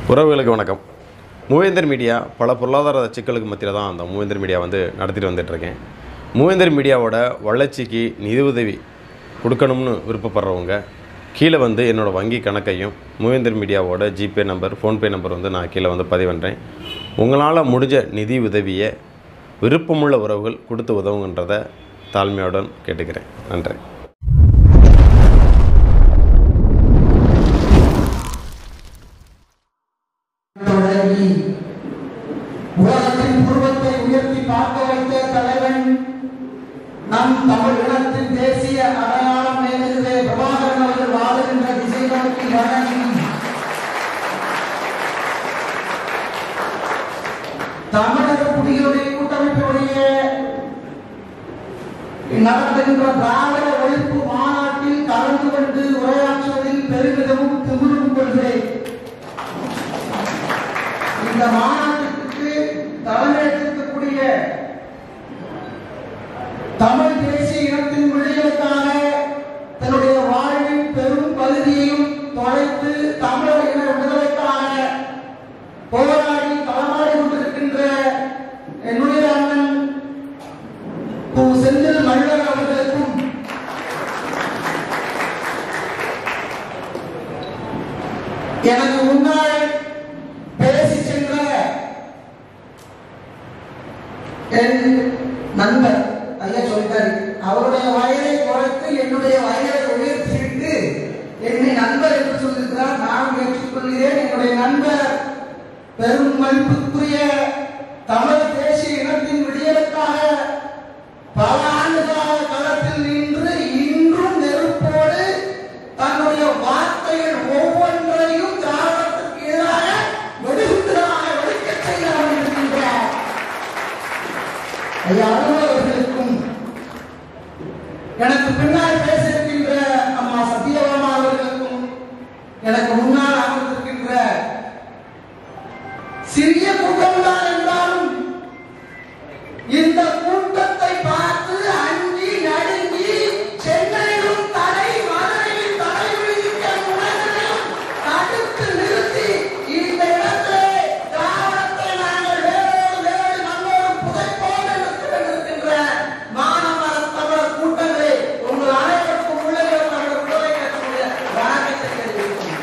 உறவுகளுக்கு வணக்கம். மூவேந்தர் மீடியா பல பொருளாதார சிக்கலுக்கு மத்தியில் தான் அந்த மூவேந்தர் மீடியா நடத்திட்டு வந்துட்டுருக்கேன். மூவேந்தர் மீடியாவோட வளர்ச்சிக்கு நிதி உதவி கொடுக்கணும்னு விருப்பப்படுறவங்க கீழே என்னோடய வங்கி கணக்கையும் மூவேந்தர் மீடியாவோட ஜிபே நம்பர், ஃபோன்பே நம்பர் நான் கீழே பதிவு பண்ணுறேன். உங்களால் முடிஞ்ச நிதி உதவியை விருப்பமுள்ள உறவுகள் கொடுத்து உதவுங்கன்றதை தாழ்மையுடன் கேட்டுக்கிறேன். நன்றி. உலகத்தின் உருவத்தை உயர்த்தி பார்க்க வைத்த தலைவன் நம் தமிழ் இனத்தின் தேசிய அடையாளம் மேலே பிரபாகரன் அவர்கள் வாழுகின்ற திசை நோக்கி வழங்கி தமிழக குடிகளுடைய கூட்டமைப்பினுடைய நடத்துகின்ற திராவிட ஒழிப்பு மாநாட்டில் கலந்து கொண்டு உரையாற்றுவதில் பெருமிதமும் திமிரும் கொள்கிறேன். இந்த மாநாட்டுக்கு தலைமையேற்கக்கூடிய தமிழ் தேசிய இனத்தின் விடுதலைக்காக தன்னுடைய வாழ்வின் பெரும் பகுதியையும் தொலைத்து தமிழக இன விடுதலைக்காக போராடி களமாடி கொண்டிருக்கின்ற என்னுடைய அண்ணன் செந்தில் மல்லர் அவர்களுக்கும் எனக்கு முன்னால் பேசி சென்ற என் நண்பர் ஐயா சொல்லிட்டாரு, அவருடைய வயதை குறைத்து என்னுடைய வயதை உயர்த்திவிட்டு என்னை நண்பர் என்று சொல்லியிருக்கிறார். நான் ஏற்றுக்கொள்கிறேன். என்னுடைய நண்பர் பெரும் மதிப்புக்குரிய தமிழ் தேசிய இனத்தின் விடியலுக்காக பல ஆண்டுகளாக களத்தில் நின்று இன்றும் நெருப்போடு தன்னுடைய வார்த்தைகள் ஒவ்வொன்றையும் திராவிடத்திற்கு எதிராக வெடிகுண்டுகளாக வெடிக்கச் செய்து கொண்டிருக்கின்றார். ஐயா அவர்களுக்கும் எனக்கு பின்னால் பேசியிருக்கின்ற அம்மா சத்யபாமா அவர்களுக்கும் எனக்கு முன்னால் அமர்ந்திருக்கின்ற சிறிய கூட்டம்தான் என்றாலும் இந்த கூட்டத்தை பார்த்து அஞ்சி நடுங்கி சென்னையிலும் தடை, மதுரையில் தடை விதிக்க முனைகளையும் தடுத்து நிறுத்தி இந்த இடத்திலே திராவிடத்தை நாங்கள் வேரோடு மண்ணோடு புதைப்போம் என்று கொண்டிருக்கின்ற மாணவ தமிழர் கூட்டங்களே, உங்கள் அனைவருக்கும் உள்ளே தமிழர் விடுதலை கட்சியுடைய வணக்கத்தை தெரிவிக்கிறேன்.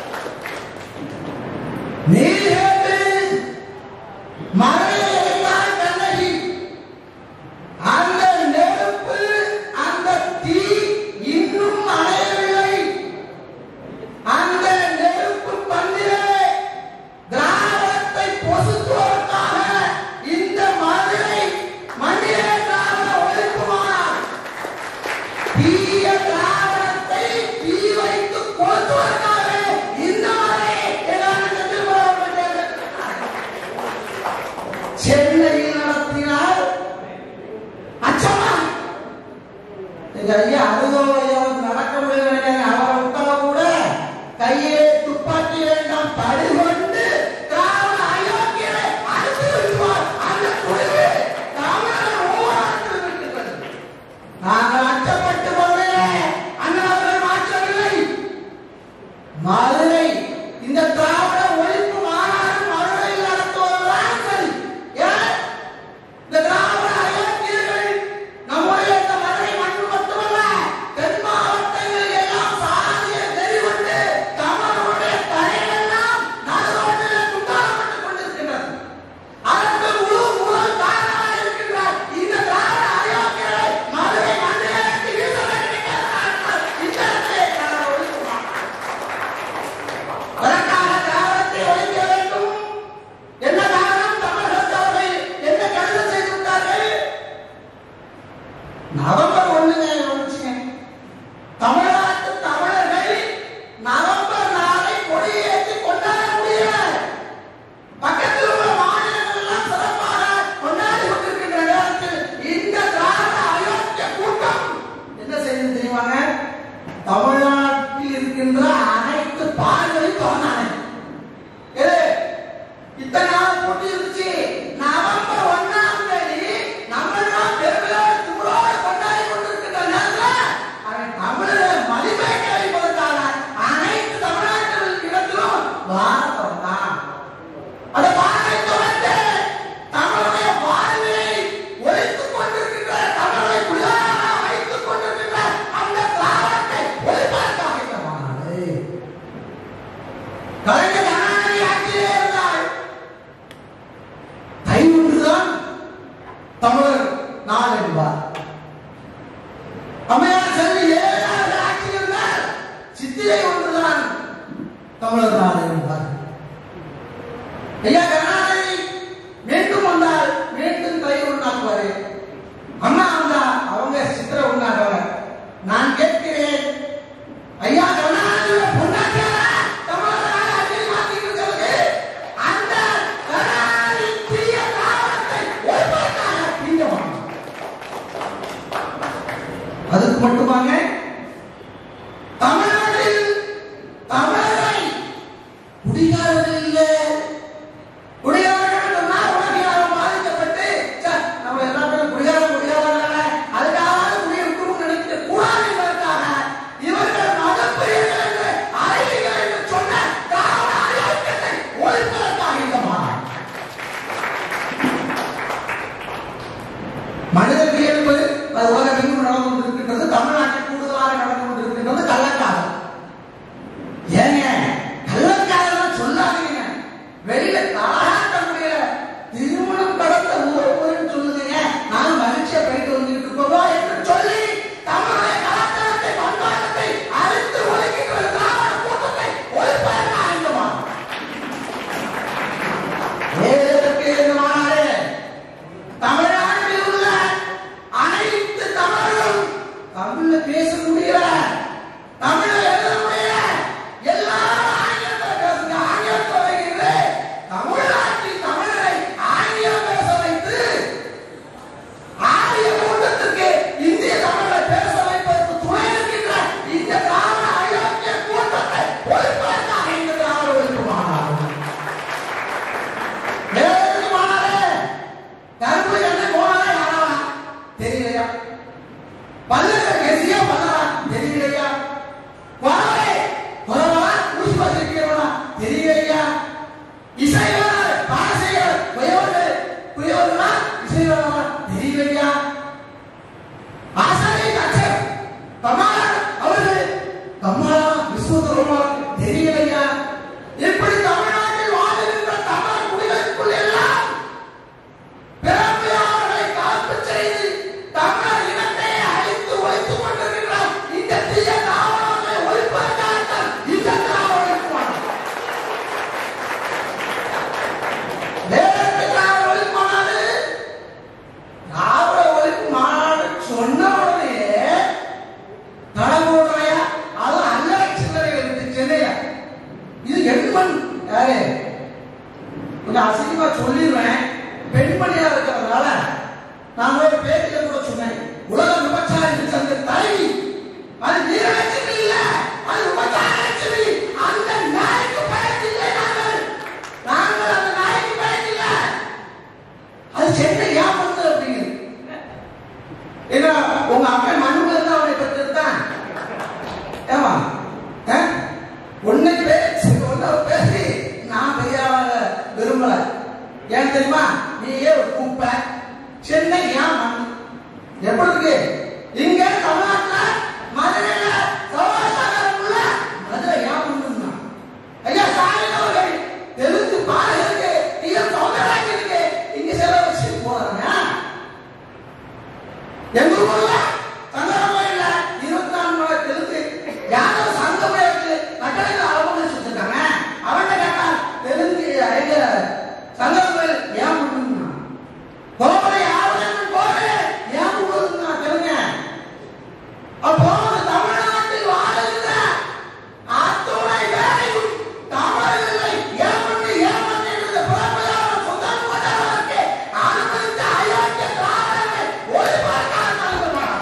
நீர் கேட்டு மறையை எல்லாம் கண்ணகி அந்த நெருப்பு அந்த தீ இன்னும் அணையவில்லை. அந்த நெருப்பு பந்திலே திராவிடத்தை பொசுத்துவதற்காக இந்த மதுரை மண்ணிலே திராவிட ஒழிப்புமானார் தீய திராவிடத்தை தீ வைத்து கொளுத்துவதற்காக இந்த மதுரை இருந்தார். ஐயா கருணாநிதி மீண்டும் வந்தால் மீண்டும் தயிர் உண்ணாக்குவாரு. அம்மா வந்தா அவங்க சித்திரை உண்ணாக்குவாங்க. நான் கேட்கிறேன், ஐயா கருணாநிதி பொண்டாட்டியாரா தமிழக அரசியல் மாற்றிட்டு சொல்லுங்க. அந்த கருணாநிதி தீய காரணத்தை ஒருவருக்காக பிஞ்சவாங்க. அதுக்கு மட்டுமாங்க தமிழ்நாட்டில் தமிழரை குடிகாரர்கள் இல்லை, குடிகாரர்கள் சொன்னால் உலகியால் பாதிக்கப்பட்டு நம்ம எல்லா பேரும் குடிகாரர்கள் அதுக்காக குடியிருக்கும் நினைக்க கூடாது என்பதற்காக இவர்கள் மதப்பிரியர்கள் என்று அறிவிகள் என்று சொன்ன காரண அயோக்கியத்தை ஒழிப்பதற்காக இந்த மாநாடு. மனிதர்கள் என்பது அது உலகெங்கும் நடந்து கொண்டிருக்கின்றது. தமிழ்நாட்டில் கூடுதலாக நடந்து கொண்டிருக்கின்றது கள்ளக்காதல். ஏங்க கள்ளக்காதல் சொல்லாதீங்க. வெளியில காலாட்டக்கூடிய திருமணம் கடந்த ஊர் சொல்லுங்க. நானும் மகிழ்ச்சியா போயிட்டு வந்துட்டு இருக்கோம் என்று சொல்லி தமிழுடைய கலாச்சாரத்தை பண்பாட்டத்தை அழித்து ஒழிக்கின்ற திராவிட கூட்டத்தை ஒழிப்பதற்காக இந்த மாநாடு. தமிழ்நாட்டில் உள்ள அனைத்து தமிழரும் தமிழ்ல பேச முடியல, தமிழ்ல எழுத முடியல, எல்லாரும் ஆங்கிலத்தில் பேசுங்க. ஆங்கிலத்தில் வைக்கிறது தமிழ்நாட்டில் தமிழரை ஆங்கிலம் பேச வைத்து ஆரிய கூட்டத்திற்கு இந்திய தமிழரை பேச வைப்பதற்கு துணை இருக்கின்ற இந்த திராவிட அயோக்கிய கூட்டத்தை ஒழிப்பதற்காக இந்த திராவிட ஒழிப்பு மாநாடு. கருப்பு என்ன போனாலே யாரா தெரியலையா, பல்லக்க கேசியா பண்ணா தெரியலையா, வரவே வரவா ஊசி பத்திரிக்கிறவனா தெரியலையா, இசைவாளர் பாடசையர் புயவர்களா இசைவாளவா தெரியலையா, ஆசாரி அச்சர் கமாலர் அவர்கள் கமாலா விஸ்வதர்மா தெரியலையா. இப்படி தமிழ்நாட்டில் வாழ்கின்ற தமிழ் குடிகளுக்குள் எல்லாம் பிறப்பியாளர்களை காப்பு செய்து தமிழர் இனத்தை அழித்து ஒழித்துக் கொண்டிருக்கின்ற இந்த தீய தாவரங்களை ஒழிப்பதற்காகத்தான் இந்த திராவிட ஒழிப்பு மாநாடு. திராவிட ஒழிப்பு மாநாடு திராவிட ஒழிப்பு மாநாடு சொன்ன உடனே நடமுறையா அது அல்லறை சில்லறைகள் இருக்கு சென்னையில. இது எண்மண் யாரு கொஞ்சம் அசிங்கமா சொல்லிடுவேன். பெண்மணியா இருக்கிறதுனால நான் ஒரு பேட்டியில கூட சொன்னேன், உலக விபச்சாரி சங்க தலைவி அது நீரலட்சுமி இல்ல, அது விபச்சாரி. அந்த நாய்க்கு பயத்தில்லை, நாங்கள் அந்த நாய்க்கு பயத்தில்லை. அது சென்னை ஏன் பண்ணுது அப்படிங்கிறது. ஏன்னா உங்க அப்பா மண்ணுல இருந்து அவனை பெற்றிருந்தான். ஏமா உன்னை பேசி நான் பெரியாவ விரும்பல. ஏன் தெரியுமா, நீயே ஒரு குப்பை. சென்னை ஏன் மண் எப்படி இருக்கு? இங்க தமிழ்நாட்டில் மதுரையில சவாசாகரம் உள்ள மதுரை ஏன் மண்ணுன்னா ஐயா ஸ்டாலின் அவர்கள் தெலுங்கு பாடகருக்கு சௌந்தரராஜனுக்கு இங்க செலவு வச்சு போறாங்க. எங்க ஊர்ல தங்கரமலையில 24 தெலுங்கு யாதவ சங்கமேற்கு கட்டளைகள் அளவு சுத்திருக்காங்க. அவன்கிட்ட கேட்டா தெலுங்கு எங்க சங்கரமலை ஏன் பண்ணுங்க கோபரை யாரும் கோபரை ஏன் பண்ணுங்க தெலுங்க. அப்போ தமிழ்நாட்டில் வாழ்கிற அத்துணை வேலையும் தமிழர்களை ஏமன் என்ற பிறப்பையான சொந்தம் கொண்டவர்களுக்கு அனுமதித்த அயோக்கிய திராவிடர்களை ஒழிப்பதற்காக நடத்தப்படும்.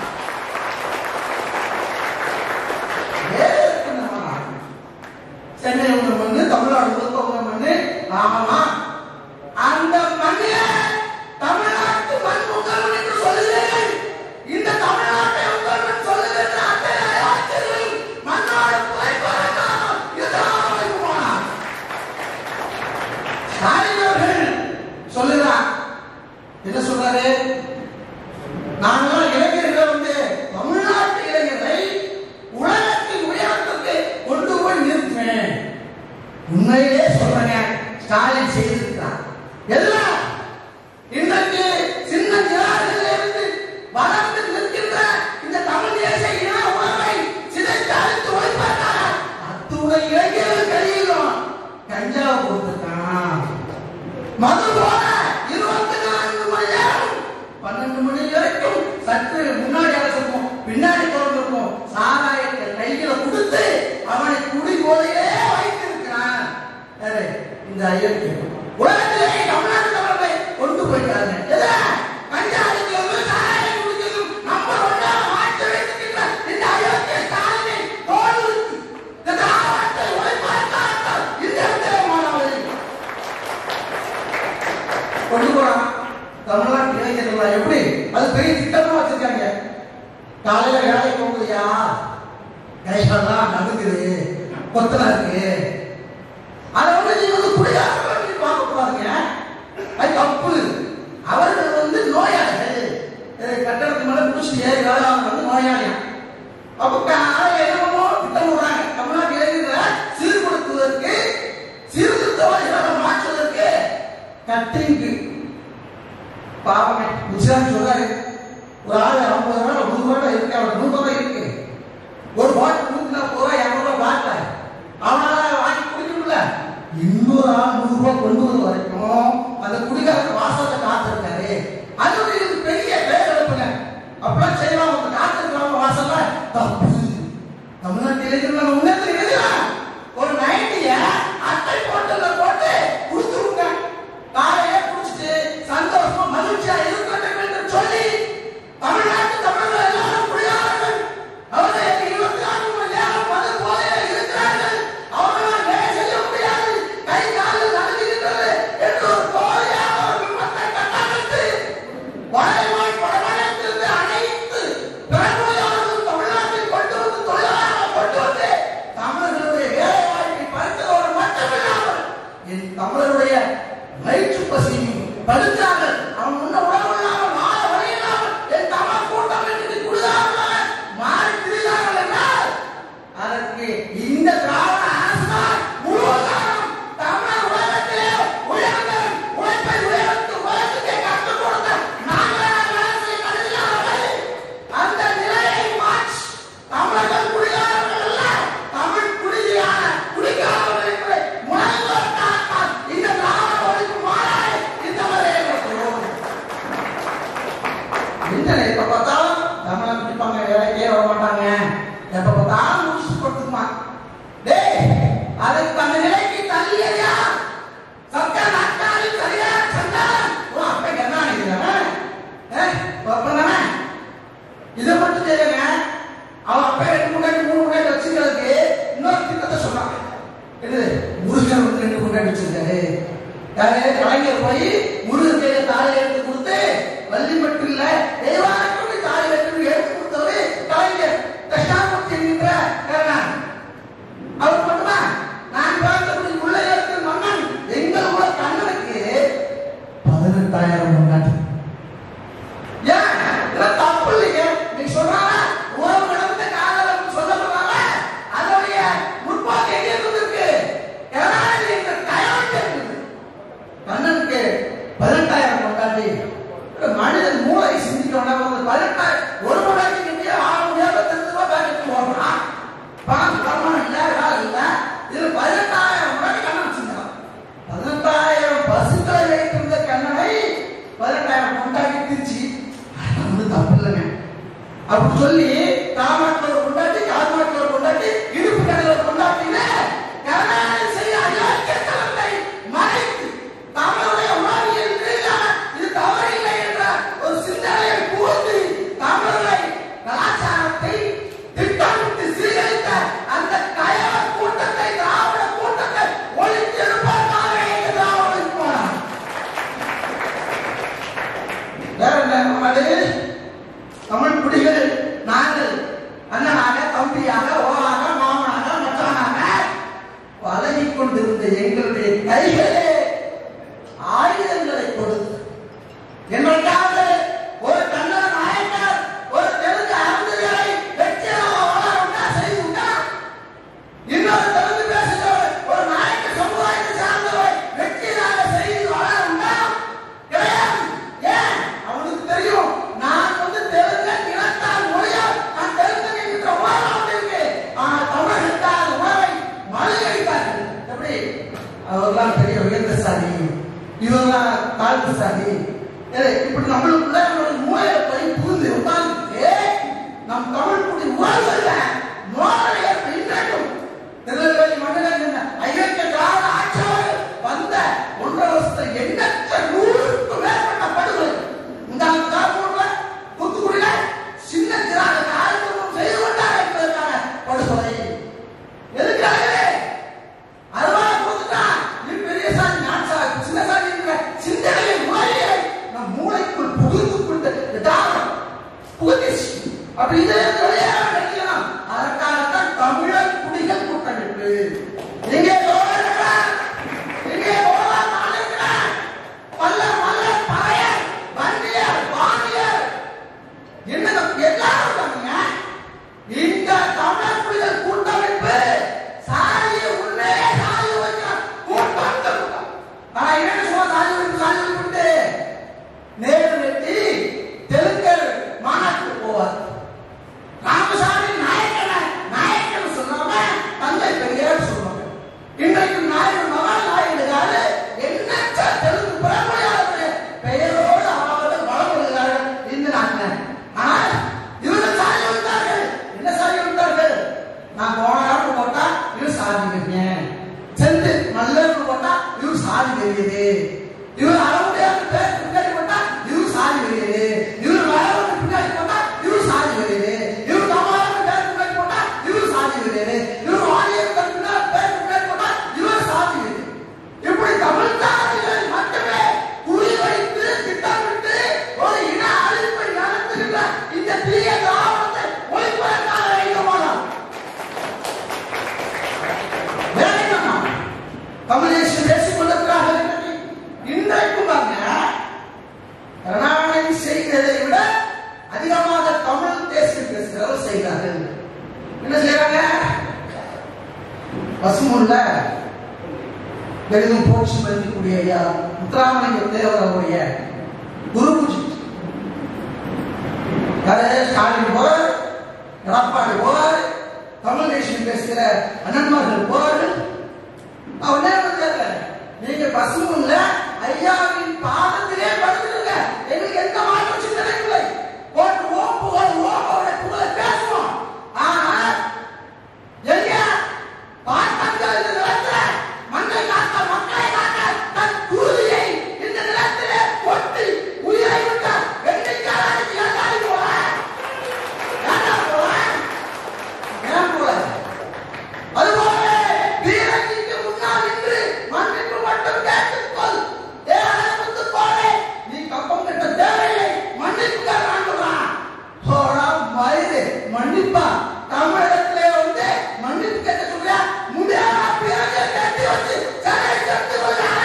சென்னை உங்க மண்ணு, தமிழ்நாடு முழுக்க உங்க மண்ணு. ஆமா, அந்த மண்ணில தமிழ்நாட்டு மண் உங்கள் மண் என்று சொல்லுகிறீர்கள். இந்த தமிழ்நாட்டை உங்கள் மண் சொல்லுகின்ற அத்தனை ஆட்சியர்கள் மண்ணோடு புதைப்பதற்காக இதுதான் போனார். ஸ்டாலின் அவர்கள் சொல்லுகிறார், என்ன சொல்றாரு, நாங்களாம் இளைஞர்கள் வந்து தமிழ்நாட்டு இளைஞரை உலகத்தின் உயரத்துக்கு கொண்டு போய் நிறுத்துவேன். உண்மையிலே சொல்றேங்க, ஸ்டாலின் செய்திருக்கிறார். எல்லாம் இன்றைக்கு சின்ன நிராகரிலிருந்து வளர்ந்து நிற்கின்ற இந்த தமிழ் தேச இன உணர்வை சிதைத்து அழித்து ஒழிப்பதற்காக அத்துணை இளைஞர்கள் கழிகிறோம். மது போல 24 மணி நேரம் 12 மணி வரைக்கும் சற்று முன்னாடி அழைச்சிருப்போம், பின்னாடி திறந்திருப்போம். சாராயத்தை கையில கொடுத்து அவனை குடி போதையிலே வைத்திருக்கிறான். இந்த ஐயருக்கு உலகத்திலே தமிழ்நாட்டு தமிழை கொண்டு போயிட்டாங்க. கஞ்சா அடிக்கிறதும் சாராயம் குடிக்கிறதும் நம்பர் ஒன்னா மாற்றி வைத்திருக்கின்ற இந்த ஐயருக்கு ஸ்டாலினை தோல் இந்த திராவிடத்தை உழைப்பார்கள் இந்த இடத்திலே மாணவர்களை கொண்டு போறான். தமிழ்நாட்டு இளைஞர்கள் எப்படி அது பெரிய திட்டமா வச்சிருக்காங்க. காலையில வேலை போகுதுயா, கைகள்லாம் நடுக்குது, கொத்தலா இருக்கு, அதை வந்து நீ வந்து குடியாரர்கள் பார்க்க கூடாதுங்க, அது தப்பு. அவர்கள் வந்து நோயாளிகள், கட்டடத்து மேல குடிச்சு ஏறி வேளாண் வந்து நோயாளியா. அப்ப காலையில என்ன பண்ணுவோம், திட்டம் போடுறாங்க. தமிழ்நாட்டு இளைஞர்களை சீர்படுத்துவதற்கு, சீர்திருத்தவாதிகளாக மாற்றுவதற்கு கட்டிங்கு பாவங்க குஜராத் சொல்றாரு. ஒரு ஆள் 50 ரூபாய் 100 ரூபாய் இருக்கு, அவர் 100 ரூபாய் இருக்கு. ஒரு பாட்டில் 140 ரூபாய் 200 ரூபாய் பாட்டில் அவனால வாங்கி குடிக்கணும்ல. இன்னொரு ஆள் 100 ரூபாய் கொண்டு வர வரைக்கும் அந்த குடிகாரர் வாசத்தை காத்திருக்காரு. அது ஒரு பெரிய பேர் எழுப்புங்க. அப்படிலாம் செய்யலாம், அவங்க காத்திருக்கலாம் வாசல்ல, தப்பு. தமிழ்நாட்டு இளைஞர்கள் முன்னேற்றம் எழுதலாம். ஒரு 90 அட்டை போட்டல போட்டு கொடுத்துருங்க. காலையே குடிச்சிட்டு சந்தோஷமா மகிழ்ச்சியா இருக்கட்டும் என்று சொல்லி தமிழ்நாட்டு தமிழர்கள் எல்லாரும் குடியாரர்கள், அவர்கள் 24 மணி நேரம் மது போதையில் இருக்கிறார்கள், அவர்களால் வேலை செய்ய முடியாது, கை காலில் நடுங்குகின்றது என்று ஒரு போதையாக ஒரு விபத்தை கட்டமைத்து வளைவாய் படமடைத்திருந்து அனைத்து பிறமொழியாளர்களும் தமிழ்நாட்டில் கொண்டு வந்து தொழிலாளராக கொண்டு வந்து தமிழர்களுடைய வேலை வாய்ப்பை பறித்ததோடு மட்டுமில்லாமல் என் தமிழருடைய வயிற்று பசியும் படுத்தார்கள். அவன் முன்ன உணவு இல்லாமல் வாழ வழி இல்லாமல் என் தமிழ் கூட்டம் என்று குடிதாரர்களாக மாறி திரிகிறார்கள் என்றால் அதற்கு இந்த திராவிட அரசுதான் முழுவதும். தமிழர் உலகத்திலே உயர்ந்த உழைப்பை உயர்த்து உலகத்தை கற்றுக் கொடுத்த நாங்கள் அரசை கருதினார்கள். அந்த நிலையை மாற்றி தமிழர்கள் குடிதாரர்கள் அல்ல, தமிழ் குடியான குடிக்காரர்கள் என்பதை முனைவதற்காக இந்த திராவிட ஒழிப்பு மாநாடு இந்த முறையை நடத்துகிறோம். எப்ப பார்த்தாலும் தமிழை பிடிப்பாங்க, வேலைக்கே வர மாட்டாங்க, எப்ப பார்த்தாலும் முடிச்சு கொடுத்துக்குமா. அதுக்கு அந்த நிலைக்கு தள்ளியா சர்க்கார் நாட்காலி சரியா சந்தானம் அப்ப என்ன இதை மட்டும் செய்யுங்க. அவன் அப்ப 2 முன்னாடி 3 முன்னாடி வச்சுக்கிறதுக்கு இன்னொரு திட்டத்தை சொன்னாங்க. முருகன் வந்து 2 முன்னாடி வச்சிருக்காரு. கலைஞர் போய் முருகன் கையில தாலி எடுத்து கொடுத்து வள்ளி மட்டும் இல்ல தெய்வானுக்கும் தாலி எடுத்து கொடுத்தவரு கலைஞர் தட்சாமூர்த்தி என்கின்ற அவர் மட்டுமா. நான் பார்த்தபடி உள்ள இருக்கிற மன்னன் எங்கள் கூட கண்ணனுக்கு 18,000 முன்னாடி. ஏன் தப்பு இல்லைங்க, நீ சொல்றாங்க உறவு நடந்த காதல் சொல்ல போறாங்க. அதோடைய முற்பாக்கு எங்க இருக்கு, கண்ணனுக்கு 18,000 கொண்டாடி. மனிதன் மூளை சிந்திக்கணும். 18,000 ஒரு முன்னாடி ஆக முடியாத 10 ரூபாய் பேக்கெட் போடுறான். பணம் வருமானம் இல்ல, வேலை இல்ல, இதுல 18,000 முன்னாடி கண்ணன் சிந்தலாம். 18,000 பசுக்களை வைத்திருந்த கண்ணனை 18,000 கொண்டாடி திருச்சி தப்பு இல்லைங்க அப்படி சொல்லி தாமாட்டில் ஒரு கொண்டாட்டி, கால்மாட்டில் ஒரு கொண்டாட்டி, இடுப்பு கடையில் ஒரு கொண்டாட்டின செய்ய அயோக்கியத்தனத்தை மறைத்து தமிழுடைய உணவியல் இது தவறில்லை என்ற ஒரு சிந்தனையை கூர்ந்து தமிழரை கலாச்சாரத்தை திட்டமிட்டு சீரழித்த அந்த கயவ கூட்டத்தை, திராவிட கூட்டத்தை ஒழித்தெடுப்பதற்காக இந்த திராவிட போனார். வேற என்ன தமிழ் குடிகள் நாங்கள் அண்ணனாக, தம்பியாக, ஓராக, மாமனாக, மச்சானாக பழகிக் கொண்டிருந்த எங்களுடைய கைகளே ஆயுதங்களை கொடுத்து எங்களுக்காக ஒரு கன்னட நாயக்கர், ஒரு தெலுங்கு அரசுகளை வெற்றியாக செய்துள்ளா, இன்னொரு தெலுங்கு பேசுகிறவர் ஒரு நாயக்க சமுதாயத்தை சார்ந்தவர் வெற்றியாக செய்து வளருண்டா கிடையாது. ஏன் அவனுக்கு தெரியும் நான் வந்து தெலுங்கு இனத்தால் மொழியால் நான் தெலுங்கு என்கின்ற உணர்வு இருக்கு. ஆனால் தமிழகத்தால் உணவை மழுகடித்தார்கள். எப்படி அவர்களாம் பெரிய உயர்ந்த சாதி இவங்க தாழ்வு சாதி இப்படி நம்மளுக்குள்ள மூளையில போய் புகுந்து உட்கார்ந்து நம் தமிழ் குடி உறவுகள்ல நோயை இன்றைக்கும் திருநெல்வேலி மண்டலம் ஐயக்க திராவிட ஆட்சியாளர் வந்த 1.5 வருஷத்துல எண்ணற்ற 100க்கும் மேற்பட்ட படுகொலை இந்த காலத்துல தூத்துக்குடியில சின்ன திராவிட ஆய்வு செய்து கொண்டார் என்பதற்கான படுகொலை எதுக்காக அறுவாலை கொடுத்துட்டான் நீ பெரிய சாதி நான் சாதி சின்ன சாதி சிந்தனையை முறையை நம் மூளைக்குள் புகுந்து கொண்டு புகுதிச்சு அப்படி வெளியேறலாம் அதற்காகத்தான் தமிழர் குடிகள் கூட்டமைப்பு எங்கே பல்ல மல்ல பழைய வண்டியர் வாணியர் என்ன எல்லாரும் இந்த தமிழர் குடிகள் கூட்டமைப்பு சாதிய உண்மையே சாதி வைக்கிறார் கூட்டம் ஆனா என்ன சொல்ல சாதி வைத்து நேரு வெட்டி தெலுங்கர் மாநாட்டுக்கு போவார் ராமசாமி நாயக்கன் சொல்றாங்க தந்தை பெரியார் சொல்றாங்க இன்றைக்கு நாயகன் மகன் நாயகனால எண்ணற்ற தெலுங்கு பிறமொழியாளர்கள் பெயரோடு அவர்கள் வளர்கிறார்கள் இந்த நாட்டில் ஆனால் இவர்கள் சாதி வந்தார்கள் என்ன சாதி வந்தார்கள் நான் போனாலும் போட்டா இவர் சாதி வெறியன் சென்று நல்லது போட்டா இவர் சாதி வெறியது இவர் அளவுடையார் பேர் பின்னாடி போட்டா இவர் சாதி வெறியது இவர் வளர்வு பின்னாடி போட்டா இவர் சாதி வெறியது இவர் தமிழர் பேர் பின்னாடி போட்டா இவர் சாதி வெறியது இவர் வாரியர் பேர் பின்னாடி போட்டா இவர் சாதி வெறியது இப்படி தமிழ் சாதிகள் மட்டுமே குறிவைத்து திட்டமிட்டு ஒரு இன அழிப்பை நடத்துகின்ற இந்த தீய தாவரத்தை ஒழிப்பதற்காக வைக்கமானோம் கம்யூனிஸ்ட் பேசிக் கொண்டிருக்கிறார்கள் இன்றைக்கும் கருணாநிதி செய்கிறதை விட அதிகமாக தமிழ் தேசியம் பேசுகிறவர் செய்கிறார்கள். என்ன செய்யறாங்க? பசுமுல்ல பெரிதும் போற்றி மதிக்கக்கூடிய ஐயா முத்துராமலிங்க தேவர் அவருடைய குரு பூஜை ஸ்டாலின் போர், எடப்பாடி போர், தமிழ் தேசியம் பேசுகிற அண்ணன்மார்கள் போர்கள். அவன் நீங்க பசுமுல்ல ஐயாவின் பாதத்திலே படுத்துருங்க, எங்களுக்கு எந்த மாற்றம் சிந்தனை இல்லை, போட்டு ஓப்புகளை புகழ பேசுவோம். ஆனால் எங்க பாட்டங்கள் இந்த நிலத்தில் மண்ணை காக்க மக்களை காக்க தன் குருதியை இந்த நிலத்திலே கொட்டி உயிரை விட்ட வெண்ணிக்காரனுக்கு ஏண்டாடி போல ஏன் போல அதுபோல வீரனுக்கு முன்னால் நின்று மண்ணிற்கு மட்டும் கேட்டுக்கொள். நீ கப்பம் கட்ட தேவையில்லை, மன்னிப்புக்க ஆண்டுறான் மன்னிப்பா தமிழகத்திலே வந்து மன்னிப்பு கேட்க சொல்ல முடியாத பிறகு கட்டி வச்சு சரை கட்டி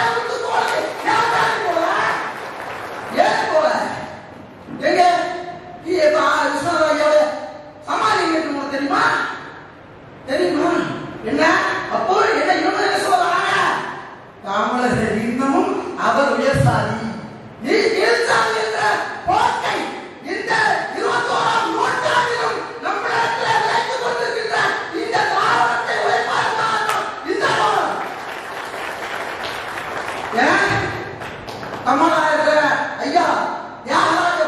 ஏன் போல எங்க விஸ்வநாதையோட சமாளி கேட்டு தெரியுமா தெரியுமா என்ன? அப்போ என்ன இவங்க சொல்றாங்க? தமிழர்கள் இன்னமும் அவர் உயர் சாதி, நீ கீழ் சாதி என்ற போக்கை இந்த 21ஆம் நூற்றாண்டிலும் நம்மிடத்தில் வைத்துக் கொண்டிருக்கின்ற இந்த திராவிடத்தை உயர்த்தார்கள். இந்த தமிழக ஐயா யாராவது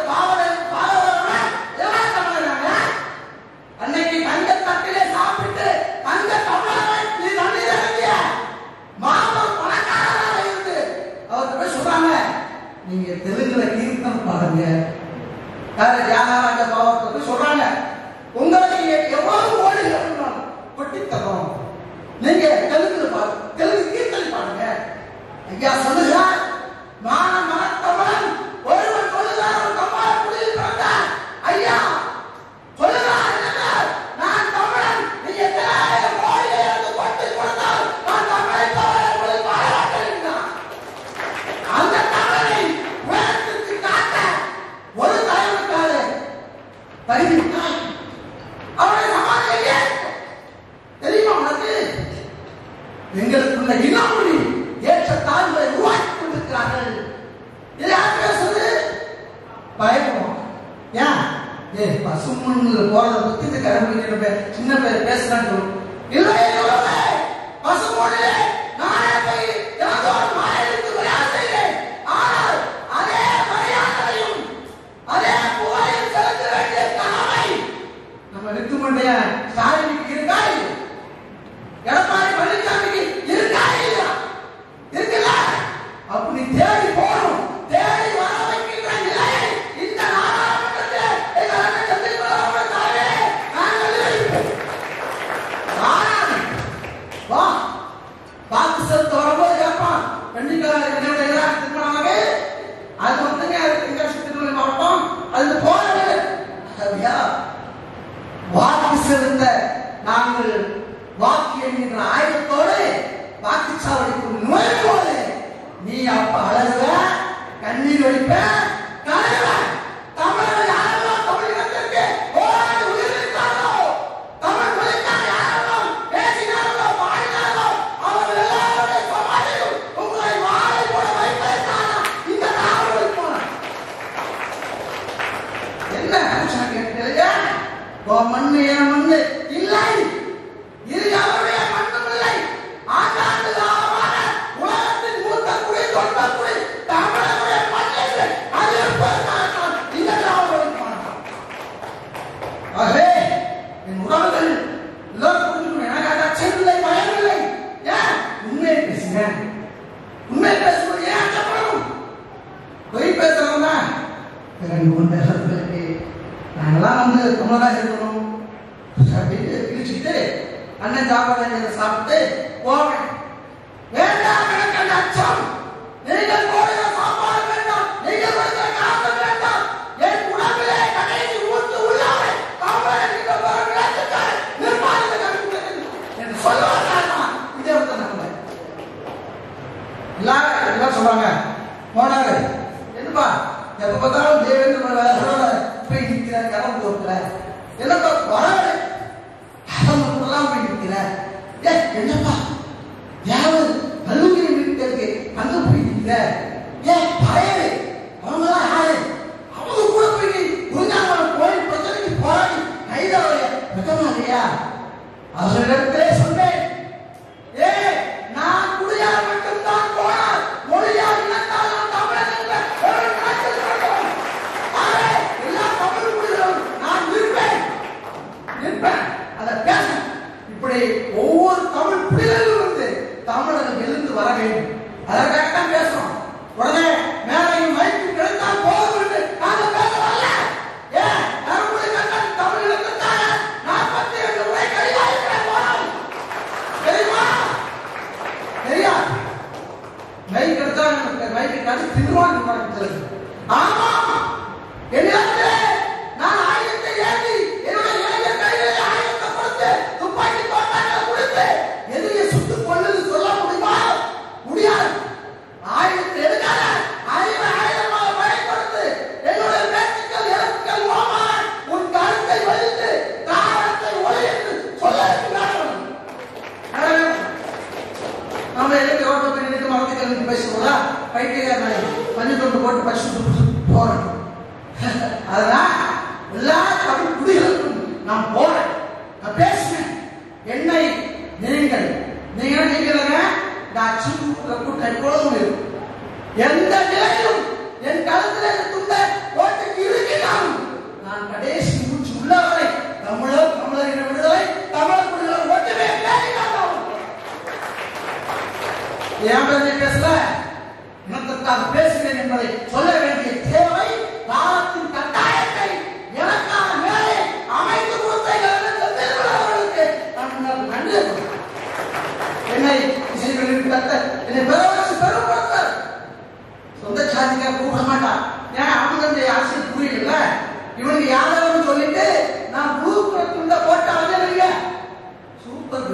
அன்னைக்கு தங்க தட்டிலே சாப்பிட்டு தங்க தமிழரை நீ தண்ணீர் இறங்கிய மாபெரும் பணக்காரராக இருந்து அவர்கிட்ட போய் சொல்றாங்க, நீங்க தெலுங்குல கீர்த்தனம் பாருங்க. தியாகராஜ பாவத்தை போய் சொல்றாங்க, உங்களுக்கு எவ்வளவு ஓடுகள் கொட்டி தரோம், நீங்க தெலுங்குல பாருங்க, தெலுங்கு கீர்த்தனை பாருங்க. ஐயா சொல்லுகிறார், மான மனத்தமிழன் ஒருவன் சொல்லுகிறார், ஒரு தமிழர் குடியில் பிறந்தார். ஐயா சொல்லுகிறார், நான் தமிழன், நீ எத்தனை கோயிலை எடுத்து கொட்டி கொடுத்தால் நான் தமிழை தமிழர் பாராட்டுகிறான். அந்த தமிழை உலகத்திற்கு காட்ட ஒரு தலைவருக்காரு தருவித்தார். அவரை சமாளிக்க தெரியுமா உனக்கு? எங்களுக்குள்ள இனமொழி ஏற்ற தாழ்வை உருவாக்கி கொண்டிருக்கிறார்கள். இதை யார் பேசுறது? பயப்படும். ஏன் பசுமுன்னு போறத பத்தி இந்த கடமை சின்ன பேர் பேசுறான்னு இல்லை. பசுமொழியே நானே போய் ஒரு மாநிலத்துக்கு செய்கிறேன், சொல்லக்கூடிய தமிழருடைய மண்ணில் அது இருப்பதற்காக இந்த திராவிட மாற்றம். ஆகவே என் உறவுகள் எல்லோரும் புரிஞ்சுக்கணும். எனக்கு அச்சமில்லை, பயமில்லை. ஏன் உண்மையை பேசுங்க. உண்மை பேசுவது ஏன் அச்சப்படணும்? பொய் பேசுறவங்க நாங்கெல்லாம் தமிழராக இருக்கணும் கிழிச்சுக்கிட்டு அண்ணன் சாப்பாடு சாப்பிட்டு போவேன். வேண்டாம் எனக்கு அந்த அச்சம். நீங்கள் போடுகிற சாப்பாடு வேண்டாம், நீங்கள் கொடுக்கிற காசு வேண்டாம். என் உடம்பிலே கடைசி ஊற்று உள்ளாமல் தமிழை நீங்கள் வர விளக்குங்கள் நிர்மாணிக்க என்று சொல்லுவாங்க. இதே ஒருத்தர் நம்ம எல்லாரும் சொல்றாங்க போனாரு என்னப்பா எப்ப பார்த்தாலும் தேவேந்திர போய் நிற்கிற கரம் போட்டுல என்னப்பா வராது அதெல்லாம் போய் நிற்கிற என்னப்பா யாரு கல்லூரி வீட்டுக்கு அங்க போய் நிற்கிற ஏன் பயரு அவங்களாம் யாரு அவங்க கூட போய் குருஞான கோயில் பிரச்சனைக்கு போராடி கைதாவைய வெக்கமா இல்லையா? அவர்களிடத்திலே சொன்னேன், ஏ நான் குடியார் மட்டும்தான் போனார், மொழியார் இனத்தால் நான் தமிழன் என்ற ஒரு நாட்டில் நடக்கும். எல்லா தமிழ் குடிகளும் நான் நிற்பேன் அதை பேச. இப்படி ஒவ்வொரு தமிழ் குடிகளிலும் இருந்து தமிழர்கள் எழுந்து வர வேண்டும். அதற்காகத்தான் பேசுறோம். உடனே மேலையும் மைக்கு கிடைத்தால் போதும் என்று நாங்கள் பேசல. ஏன் நரம்புடி கண்ணன் தமிழகத்துக்காக 42 முறை கைதாயிருக்கிறேன் போனால் தெரியுமா? தெரியாது. மைக் எடுத்தா மைக்கு கடிச்சு திருவான் சொல்லுது. ஆமா என்னிடத்திலே நான் ஆயுதத்தை ஏந்தி என்னுடைய இளைய கையிலே ஆயுதத்தை கொடுத்து துப்பாக்கி தோட்டாக்களை கொடுத்து எதிரியை சுட்டுக் கொள்ளுது சொல்ல முடியுமா? முடியாது. ஆயுதத்தை எடுக்காத ஆயுதமாக பயன்படுத்து என்னுடைய பேச்சுக்கள் எழுத்துக்கள் ஓமான் உன் கருத்தை வலித்து தாவரத்தை ஒளி என்று சொல்ல இருக்கிறார்கள். நாம எதுக்கு ரோட்டை போய் நின்று மரத்துக்கு பேசுவோம்ல பைத்தியக்கார பஞ்சு தொண்டு போட்டு பச்சு போறோம். அதெல்லாம் எல்லா தமிழ் குடிகளுக்கும் நான் போறேன், நான் பேசுறேன். என்னை நீங்கள் கூட்டம் எப்பொழுதும் இருக்கும். எந்த நிலையிலும் என் களத்திலே துண்ட ஓட்டுக்கு இருக்கிறான். நான் கடைசி மூச்சு உள்ளவரை தமிழரின் விடுதலை தமிழர் குடிகள் ஓட்டுமே ஏன் பேசல இனத்திற்காக பேசுகிறேன் என்பதை சொல்ல வேண்டிய தேவை காலத்தின் கட்டாயத்தை எனக்கான மேலே அமைந்து கொடுத்தவர்களுக்கு நன்றி. என்னை என்னை பெருமைப்படுத்த சொந்த சாதிக்காக கூப்பிட மாட்டான். ஏன் அவங்க அரசியல் புரியல. இவனுக்கு யாதவன்னு சொல்லிட்டு நான் ப்ளூ துண்ட போட்டு அலையலைங்க. சூப்பர்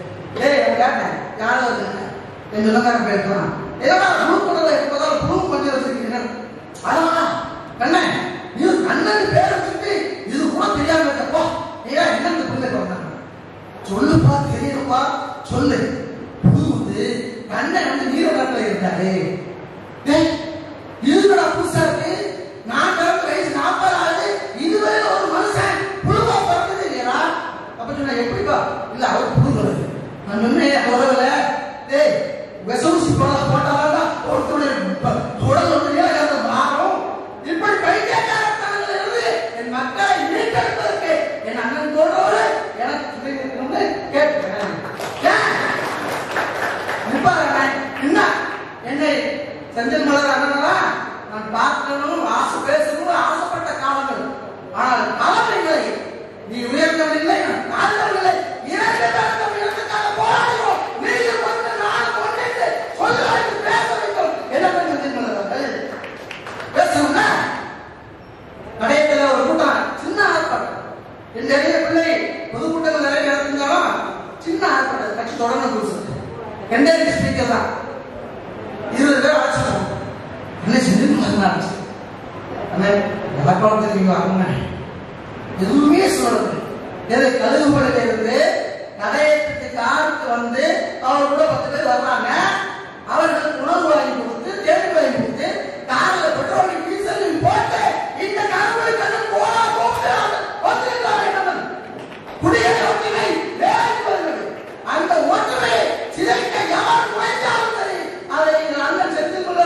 யாதவ என் சொந்தக்காரன் பேசுறான். ஏன்னா ப்ளூ துண்டல இப்பதான் ப்ளூ பண்ணி வச்சிருக்கீங்க. அதான் கண்ணே நீ கண்ணன் பேர் வச்சுட்டு இது கூட தெரியாம இருக்கப்போ ஏன் என்ன பிள்ளை வந்தாங்க சொல்லுப்பா தெரியுப்பா சொல்லு. புது கண்ணன் நீரகத்துல இருந்தாரு. இதுடா புதுசா இருக்கு. நான் பிறந்த வயசு 40 ஆகுது. இதுவரை ஒரு மனுஷன் புழுவா பிறந்தது இல்லையா? அப்ப சொன்ன எப்படிப்பா? இல்ல அவர் புழுகிறது. நான் சொன்னேன் உறவுல விசவுசி போட்டாதான் ஒருத்தருடைய உடல் வந்து மாறும். இப்படி பைத்தியக்காரத்தனங்கள் இருந்து என் மக்களை மீட்டெடுப்பதற்கு என் அண்ணன் போன்றவரு எனக்கு கேட்கிறேன். என்னை செஞ்சல் மலர் அண்ணனா நான் பார்க்கணும் ஆசை பேசணும் ஆசைப்பட்ட காலங்கள். ஆனால் காலங்களை நீ உயர்ந்தவில்லை தாழ்ந்தவில்லை. 2 பேருக்கும் இடத்துக்காக போராடுவோம். நீங்கள் கொண்டு நான் கொண்டு சொல்லுவாங்க பேச வைக்கும். என்ன பண்ண செஞ்சல் மலர் பேசணும்னா கடையத்தில் ஒரு கூட்டம் சின்ன ஆர்ப்பாட்டம். என் நிறைய பிள்ளை பொதுக்கூட்டங்கள் நிறைய நடத்திருந்தாலும் சின்ன ஆர்ப்பாட்டம் கட்சி தொடர்ந்து கொடுத்து எந்த ஸ்பீக்கர் தான் 20 பேர் அழைச்சிருக்கோம். என்ன செஞ்சு எதுவுமே சொல்றது எது கழுகுமலையில இருந்து கடையத்துக்கு காருக்கு வந்து அவரோட 10 பேர் வர்றாங்க. அவர்களுக்கு உணவு வாங்கி கொடுத்து தேடி வாங்கி கொடுத்து காரில் பெட்ரோல் டீசல் போட்டு இந்த கருவறை கண்ணன் போனா குடியேற்ற ஒற்றுமை அந்த ஒற்றுமை சிதைக்க யார் குறைந்தாலும் சரி அதை நீங்கள் அண்ணன் செஞ்சு கொள்ள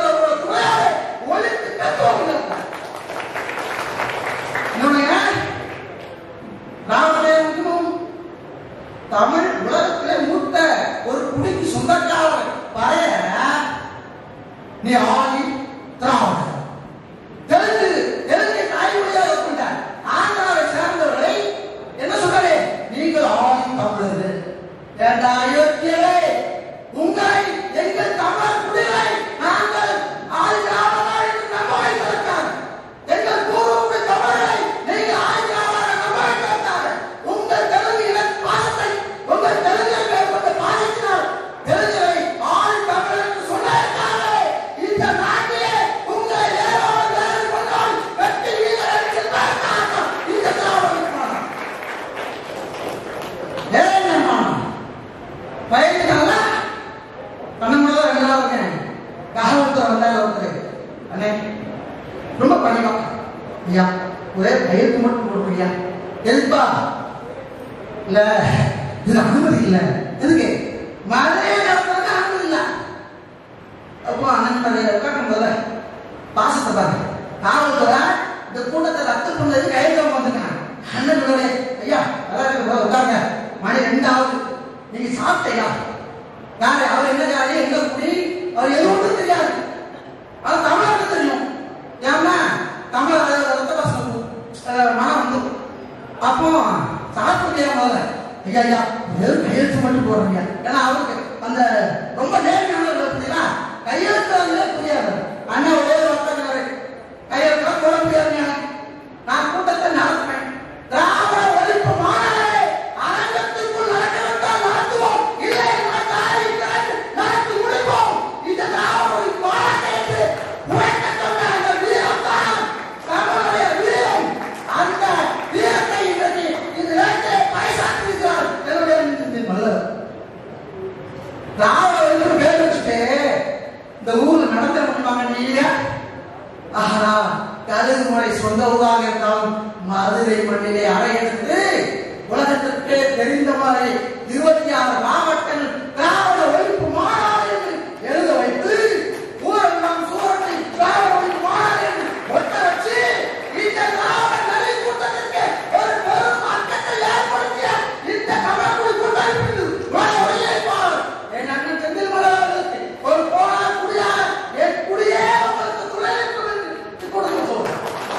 நீ ஆதி திராவிட. தெலுங்கு தாய்மொழியாக கொண்ட ஆந்திராவை சேர்ந்தவர்களை என்ன சொல்றே? நீங்கள் ஆதி தமிழர்கள். ஏண்டா அயோத்தியரே, உங்களை எங்கள் தமிழர் குடிகளை நாங்கள் ஆதி திராவிடா என்று நம்ப வைத்திருக்கார். எங்கள் பூர்வ தமிழரை நீங்கள் ஆதி திராவிடா நம்ப வைத்திருக்கார். உங்கள் தெலுங்கு இன பாசத்தை, உங்கள் தெலுங்கை மேற்கொண்ட பாசத்தினால் தெலுங்கரை ஆதி தமிழர் என்று சொன்னார்களே. இந்த நாட்டிலே உங்களை வேறு கொண்டால் வெற்றி வீரர் என்று சொன்னார்கள். இந்த திராவிடமான ஏன்னா பயந்துட்டாங்க. பண்ணமுடியாத ரெண்டாவது காவல்துறை வந்தாங்க ஒருத்தர். அண்ணே ரொம்ப பண்ணிவா ஐயா, ஒரே பயிருக்கு மட்டும் கொடுக்குறியா? எதுப்பா? இல்ல இது அனுமதி இல்லை. எதுக்கு? மதுரையை நடத்துறது அனுமதி இல்லை. அப்போ அண்ணன் உட்காந்து போல பாசத்தை பாருங்க. காவல்துறை இந்த கூட்டத்தை ரத்து பண்ணது கையெழுத்து வந்துட்டாங்க. அண்ணன் ஐயா அதான் உட்காருங்க, மணி 2 ஆகுது, நீங்க சாப்பிட்டையா? யாரு அவர்? என்ன ஜாதி, எங்க குடி, அவர் எதுவும் தெரியாது. அது தமிழருக்கு தெரியும். ஏன்னா தமிழ் மனம் வந்து அப்போ சாப்பிட்டு முதல்ல ஐயா ஐயா வெறும் கையெழுத்து மட்டும் போடுறீங்க. ஏன்னா அவருக்கு அந்த ரொம்ப நேர்மையானவர்கள் பார்த்தீங்கன்னா கையெழுத்து புரியாது. அண்ணன் ஒரே வார்த்தை கையெழுத்து போட முடியாது. நான் கூட்டத்தை நடத்துவேன். திராவிட ஒழிப்பு மாநாடு அரங்கத்துக்குள் நடக்கவிட்டால் நடத்துவோம், இல்லை நடத்தி முடிப்போம். இந்த திராவிட ஒழிப்பு மாநாட்டை என்று உழைக்க சொன்ன அந்த வீரம் தான் தமிழுடைய வீரம். அந்த வீரத்தை இன்றைக்கு இந்த இடத்தை பறைசாற்றுகிறார் என்னுடைய மல்லர். திராவிட ஒழிப்பு பேர் வச்சுட்டு இந்த ஊர்ல நடத்த முடியுமாங்க நீங்க? ஆனா கருதுமுறை சொந்த ஊராக இருந்தாலும் மதுரை மண்ணிலே அறையெடுத்து உலகத்திற்கே தெரிந்த மாதிரி 26 மாவட்டங்கள் திராவிட ஒழிப்பு மாநாடு என்று எழுத வைத்து ஊரெல்லாம் சூரத்தை திராவிட ஒழிப்பு மாநாடு என்று ஒட்ட வச்சு இந்த திராவிட நலை கூட்டத்திற்கு ஒரு பெரும் அக்கத்தை ஏற்படுத்திய இந்த கமலக்குடி கூட்டமைப்பு என் அண்ணன் செந்தில் மலர்களுக்கு ஒரு போனா குடியா என் குடியே அவங்களுக்கு துணை இருக்கும் என்று கொடுக்க சொல்றேன்.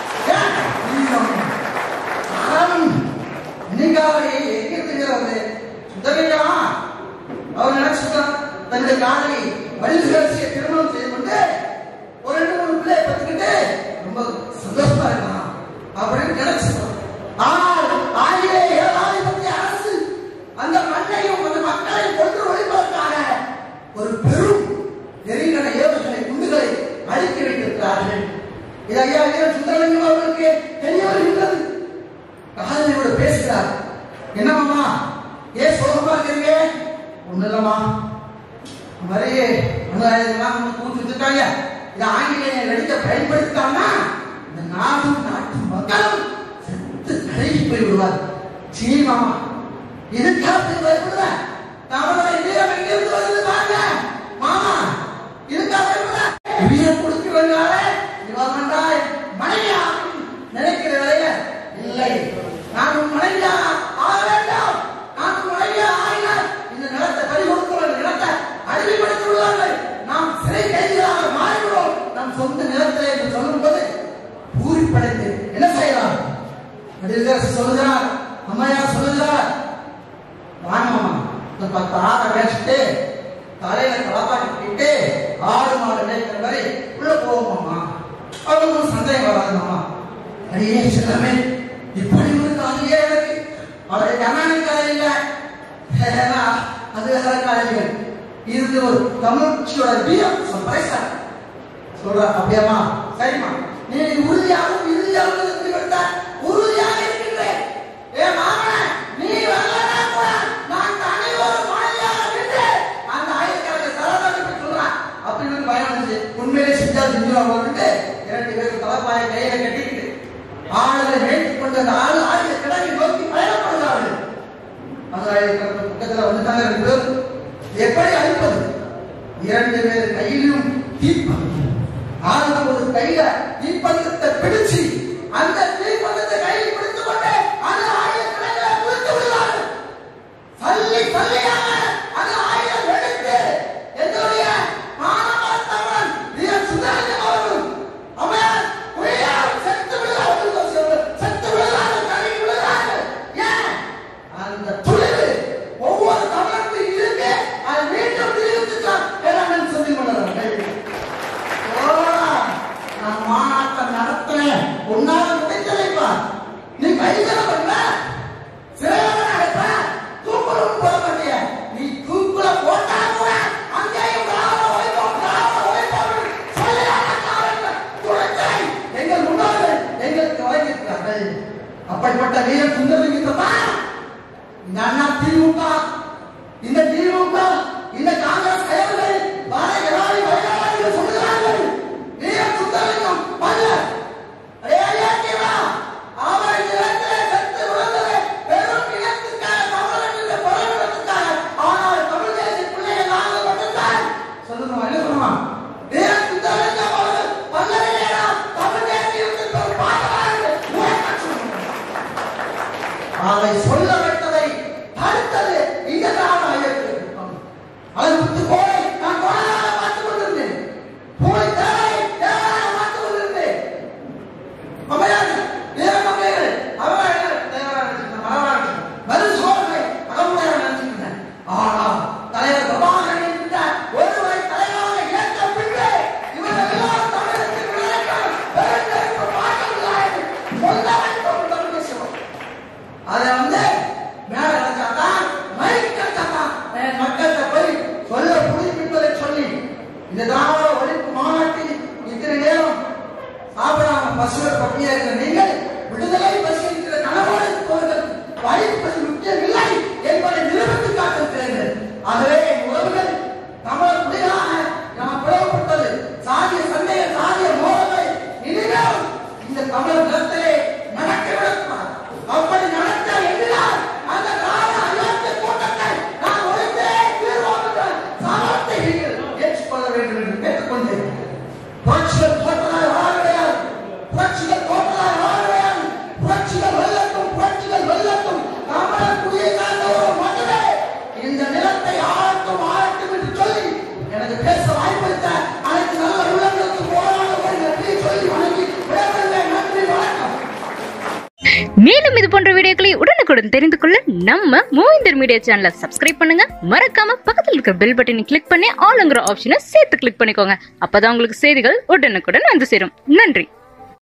அவர் நினைச்சுட்டான் தன்னுடைய காதலி வலிசுகட்சியை திருமணம் செய்து கொண்டு ஒரு 2-3 பிள்ளையை பத்துக்கிட்டு ரொம்ப சந்தோஷமா இருக்கலாம் அப்படின்னு நினைச்சுட்டான். ஆனால் ஏகாதிபத்திய அரசு அந்த மண்ணையும் அந்த மக்களையும் கொண்டு ஒழிப்பதற்காக ஒரு பெரும் நெறிகட ஏவுகளை குண்டுகளை அழிக்க வைத்திருக்கிறார்கள். இது ஐயா சுந்தரலிங்கம் அவர்களுக்கு தெரிய வருகின்றது. காதலியோட பேசுகிறார். என்னமாமா ஏன் சோகமா இருக்கிறீங்க? ஒண்ணு இல்லம்மா, மாதிரியே கூப்பிட்டுருக்காங்க. இதை ஆங்கிலேய நடிக்க பயன்படுத்தாங்கன்னா இந்த நாடும் நாட்டு மக்களும் செத்து கருகி போய் விடுவார். சீமாமா இதுக்காக பயப்படுற தமிழக வீரம் எங்கிருந்து வருது பாருங்க மாமா. இதுக்காக பயப்படுற வீரம் கொடுக்கிறதுனால இவன் மனைவியா நினைக்கிற வேலைய இல்லை. நான் மனைவியா ஆக வேண்டாம். நான் மனைவியா ஆகினால் இந்த நிலத்தை பறி கொடுக்கிறோம், நிலத்தை அடிமைப்படுத்தி விடுவார்கள். நாம் சிறை கைதிகளாக மாறிவிடுவோம் நம் சொந்த நிலத்தை என்று சொல்லும் போது பூரிப்படைந்து என்ன செய்யலாம்? சொல்லுகிறார், அம்மையார் சொல்லுகிறார், வாங்கம்மா 10 ஆடை வேச்சிட்டு தலையில கலப்பாக்கிட்டு ஆடு மாடு மேய்க்கிற வரை உள்ள போவோம்மா. அவங்களுக்கு சந்தேகம் வராதுமா. அடியே செல்லமே இப்படி ஒரு காலையே இருக்கு. அவருடைய கண்ணாடி காலை இல்லை, அது வேற காலைகள். இது ஒரு தமிழ்ச்சியோட வீரம் சொல்ற. அப்படியாமா? சரிம்மா, நீ உறுதியாகவும் இறுதியாகவும் உறுதியாக இருக்கின்றேன். ஏ மாமன, நீ வரலன்னா கூட நான் தானே ஒரு மழையாக நின்று அந்த ஆயிரக்கணக்கில் சரதாவை சொல்றான் அப்படின்னு பயம் வந்துச்சு. உண்மையிலே செஞ்சா செஞ்சுருவாங்க. 2 பேரும் தலைப்பாயை கையில கட்டிக்கிட்டு ஆளுகளை மேய்த்துக் கொண்டு அந்த ஆயுத கிடங்கை நோக்கி பயணப்படுகிறார்கள். அந்த ஆயுதக்கிழமை பக்கத்தில் வந்துட்டாங்க 2 பேர். எப்படி அழிப்பது? 2 பேர் கையிலும் தீப்பந்தம். ஆளுக்கு கையில தீப்பந்தத்தை பிடிச்சு அந்த தீப்பந்தத்தை கையில் பிடித்துக் கொண்டு அந்த ஆயுத கிடங்கை குளித்து விடுவார்கள். பள்ளியாக அந்த ஆயுதம் எடுத்து எங்களுடைய மாணவ தமிழன் அப்படிப்பட்ட வீர சுந்தரலிங்கத்தை தான் இந்த அண்ணா திமுக, இந்த திமுக, இந்த காங்கிரஸ் செயல்கள் வாழைகளாய் வயலாளிகள் சொல்லுகிறார்கள். வீர சுந்தரலிங்கம் பல்ல அவரை நிலத்திலே செத்து விழுந்தது பெரும் இனத்துக்காக, தமிழர்களுடைய பரவலத்துக்காக. ஆனால் தமிழ் தேச பிள்ளைகள் நாங்கள் மட்டும்தான் சொல்லுமா இல்லை சொல்லுமா? வீர சுந்தரலிங்கம் அவர்கள் பல்லவிலேயா தமிழ் தேசியத்திற்கு ஒரு பாடலாக அதை சொல்ல வைத்ததை தடுத்தது இந்த திராவிட இயக்கம். அது விட்டு போய் நான் கோணலாக பார்த்துக் கொண்டிருந்தேன், போய் தேவை தேவையாக பார்த்துக் கொண்டிருந்தேன். அம்மையார் வீரமங்கைகள் அவர்கள் மறுசோதனை அகமுறையாக நினைச்சிருந்தேன். ஆனால் தலைவர் பிரபாகரன் என்கின்ற ஒருவரை தலைவராக ஏற்ற பின்பே இவர்கள் எல்லாம் தமிழகத்தில் விளையாட்டால் பெருந்தெடுப்பு பார்க்கவில்லை என்று சொல்ல வேண்டும் தமிழ் தேசம். அதை மேல வச்சாதான் மைக் கட்டாதான் மக்கள்கிட்ட போய் சொல்ல புரிவிப்பதை சொல்லி இந்த திராவிட ஒழிப்பு மாநாட்டில் இத்தனை நேரம் சாப்பிடாம பசுவர் பட்டியா இருக்கிற நீங்கள் விடுதலை பசி இருக்கிற கனவோடு போவதற்கு வாய்ப்பது முக்கியமில்லை என்பதை நிரூபித்து காட்டிருக்கிறீர்கள். ஆகவே உறவுகள் தமிழர் குடிகளாக நாம் பிளவுபட்டது சாதிய சண்டையை, சாதிய மோதலை இனிமேல் இந்த தமிழர் நிலத்திலே நடக்கவிடக்கூடாது. அப்படி நடக்க எண்ணினால் அந்த திராவிட அயோக்கிய கூட்டத்தை நான் ஒழித்தே தீர்வோம் என்ற சாமர்த்தை ஏற்றுக்கொள்ள வேண்டும் என்று கேட்டுக்கொண்டு புரட்சிகள் தோற்றதாய் வாழ கிடையாது, புரட்சிகள் தோற்றதாய் வாழ கிடையாது, புரட்சிகள் வெல்லட்டும், புரட்சிகள் வெல்லட்டும். தமிழர் குடியை சார்ந்த ஒரு மட்டுமே இந்த நிலத்தை ஆழட்டும் ஆழட்டும் என்று சொல்லி எனக்கு பேச வாய்ப்பளித்த அனைத்து நல்ல உள்ளங்களுக்கு போராட ஒரு நன்றியை சொல்லி வணங்கி விடைபெறுகிறேன். நன்றி, வணக்கம். மேலும் இது போன்ற வீடியோக்களை உடனுக்குடன் தெரிந்து கொள்ள நம்ம மூவிந்தர் மீடியா சேனலை சப்ஸ்கிரைப் பண்ணுங்க. மறக்காம பக்கத்தில் இருக்கிற பெல் பட்டனை கிளிக் பண்ணி ஆல்ங்கிற ஆப்ஷனை சேர்த்து கிளிக் பண்ணிக்கோங்க. அப்பதான் உங்களுக்கு செய்திகள் உடனுக்குடன் வந்து சேரும். நன்றி.